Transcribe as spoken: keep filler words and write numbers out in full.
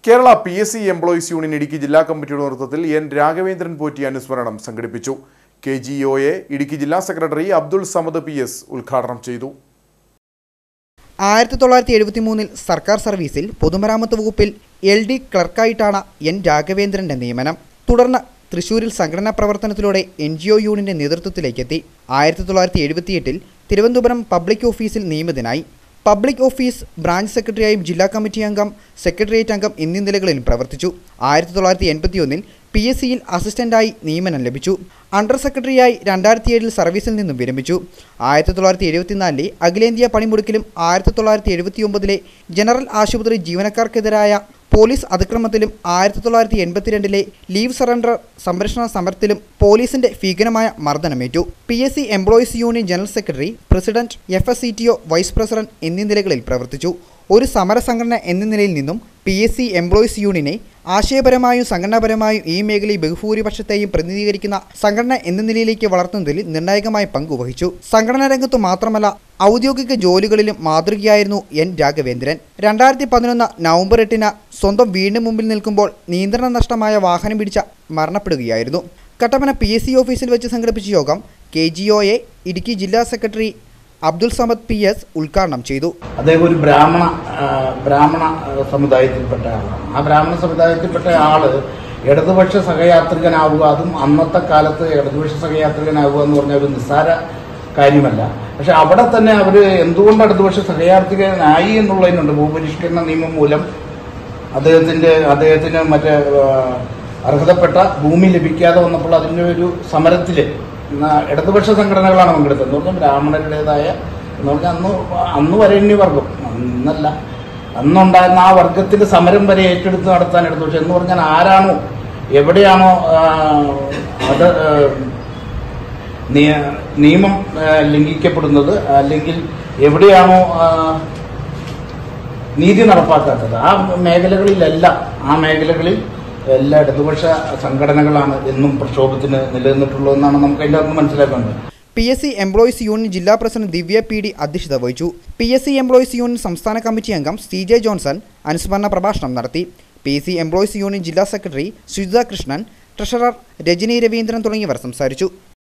Kerala P S C employees union Idukki ജില്ലാ കമ്മിറ്റിയുടെ നേതൃത്വത്തിൽ എൻ രാഘവേന്ദ്രൻ പോറ്റി അനുസ്മരണം സംഘടിപ്പിച്ചു. K G O A Idukki ജില്ലാ secretary Abdul Samad P S ഉദ്ഘാടനം ചെയ്തു. ആയിരത്തി തൊള്ളായിരത്തി എഴുപത്തി മൂന്നിൽ സർക്കാർ സർവീസിൽ പൊതുമരാമത്ത് വകുപ്പിൽ എൽ ഡി ക്ലർക്കായിട്ടാണ് എൻ രാഘവേന്ദ്രന്റെ നിയമനം. തുടർന്ന് തൃശൂരിൽ സംഘടനാ പ്രവർത്തനത്തിലൂടെ എൻ ജി ഒ യൂണിയന്റെ നേതൃത്വത്തിലേക്കെത്തി. ആയിരത്തി തൊള്ളായിരത്തി എഴുപത്തിയെട്ടിൽ തിരുവനന്തപുരം പബ്ലിക് ഓഫീസിൽ നിയമിതനായി. പബ്ലിക് ഓഫീസ് ബ്രാഞ്ച് സെക്രട്ടറിയായും ജില്ലാ കമ്മിറ്റി അംഗം, സെക്രട്ടേറിയറ്റ് അംഗം എന്നീ നിലകളിൽ പ്രവർത്തിച്ചു. ആയിരത്തി തൊള്ളായിരത്തി എൺപത്തി ഒന്നിൽ പി എസ് സിയിൽ അസിസ്റ്റന്റായി നിയമനം ലഭിച്ചു. അണ്ടർ സെക്രട്ടറിയായി രണ്ടായിരത്തി ഏഴിൽ സർവീസിൽ നിന്നും വിരമിച്ചു. ആയിരത്തി തൊള്ളായിരത്തി എഴുപത്തിനാലിലെ അഖിലേന്ത്യാ പണിമുടക്കിലും ആയിരത്തി തൊള്ളായിരത്തി എഴുപത്തി ഒമ്പതിലെ ജനറൽ ആശുപത്രി ജീവനക്കാർക്കെതിരായ പോലീസ് അതിക്രമത്തിലും ആയിരത്തി തൊള്ളായിരത്തി എൺപത്തിരണ്ടിലെ ലീവ് സറണ്ടർ സംരക്ഷണ സമരത്തിലും പോലീസിന്റെ ഭീകരമായ മർദ്ദനമേറ്റു. P S C employees union general secretary, president, F S C T O vice president എന്നീ നിലകളിൽ പ്രവർത്തിച്ചു. ഒരു സമര സംഘടന എന്ന നിലയിൽ നിന്നും പി എസ് സി എംപ്ലോയീസ് യൂണിയനെ ആശയപരമായും സംഘടനാപരമായും ഈ മേഖലയിൽ ബഹുഭൂരിപക്ഷത്തെയും പ്രതിനിധീകരിക്കുന്ന സംഘടന എന്ന നിലയിലേക്ക് വളർത്തുന്നതിൽ നിർണായകമായ പങ്കുവഹിച്ചു. സംഘടനാ രംഗത്തു മാത്രമല്ല, ഔദ്യോഗിക ജോലികളിലും മാതൃകയായിരുന്നു എൻ രാഘവേന്ദ്രൻ. രണ്ടായിരത്തി പതിനൊന്ന് നവംബർ എട്ടിന് സ്വന്തം വീടിന് മുമ്പിൽ നിൽക്കുമ്പോൾ നിയന്ത്രണ നഷ്ടമായ വാഹനം പിടിച്ച മരണപ്പെടുകയായിരുന്നു. കട്ടപ്പന പി എസ് സി ഓഫീസിൽ വെച്ച് സംഘടിപ്പിച്ച യോഗം K G O A Idukki ജില്ലാ secretary Abdul Samad P S ഉദ്ഘാടനം ചെയ്തു. അദ്ദേഹം ഒരു ബ്രാഹ്മണ ബ്രാഹ്മണ സമുദായത്തിൽപ്പെട്ട ആളാണ്. ആ ബ്രാഹ്മണ സമുദായത്തിൽപ്പെട്ട ആള് ഇടതുപക്ഷ സഹയാത്രികനാവുക, അതും അന്നത്തെ കാലത്ത് ഇടതുപക്ഷ സഹയാത്രികനാവുക എന്ന് പറഞ്ഞ ഒരു നിസ്സാര കാര്യമല്ല. പക്ഷെ അവിടെ തന്നെ അവർ എന്തുകൊണ്ട് ഇടതുപക്ഷ സഹയാത്രികനായി എന്നുള്ളതിനുണ്ട്. ഭൂപരിഷ്കരണ നിയമം മൂലം അദ്ദേഹത്തിന്റെ അദ്ദേഹത്തിന് മറ്റേ അർഹതപ്പെട്ട ഭൂമി ലഭിക്കാതെ വന്നപ്പോൾ അതിൻ്റെ ഒരു സമരത്തില് ഇടതുപക്ഷ സംഘടനകളാണ് പങ്കെടുത്തത്. എന്ന് പറഞ്ഞാൽ ബ്രാഹ്മണരുടേതായ എന്ന് പറഞ്ഞാൽ അന്ന് അന്ന് വരേണ്യവർഗം അന്നല്ല അന്നുണ്ടായിരുന്ന ആ വർഗത്തിന്റെ സമരം വരെ ഏറ്റെടുത്ത് നടത്താൻ ഇടതുപക്ഷം എന്ന് പറഞ്ഞാൽ ആരാണോ എവിടെയാണോ അത് നിയമം ലംഘിക്കപ്പെടുന്നത്, അല്ലെങ്കിൽ എവിടെയാണോ നീതി നടപ്പാക്കാത്തത്, ആ മേഖലകളിലെല്ലാം ആ മേഖലകളിൽ എല്ലാ ഇടതുപക്ഷ സംഘടനകളാണ് എന്നും പ്രക്ഷോഭത്തിന് നിലനിന്നിട്ടുള്ളതെന്നാണ് നമുക്ക് അതിൻ്റെ അകത്ത് മനസ്സിലാക്കേണ്ടത്. P S C employees union ജില്ലാ പ്രസിഡന്റ് ദിവ്യ പി ഡി അധ്യക്ഷത വഹിച്ചു. P S C employees union സംസ്ഥാന കമ്മിറ്റി അംഗം സി ജെ ജോൺസൺ അനുസ്മരണ പ്രഭാഷണം നടത്തി. P S C employees union ജില്ലാ സെക്രട്ടറി സുജിത കൃഷ്ണൻ, ട്രഷറർ രജനി രവീന്ദ്രൻ തുടങ്ങിയവർ സംസാരിച്ചു.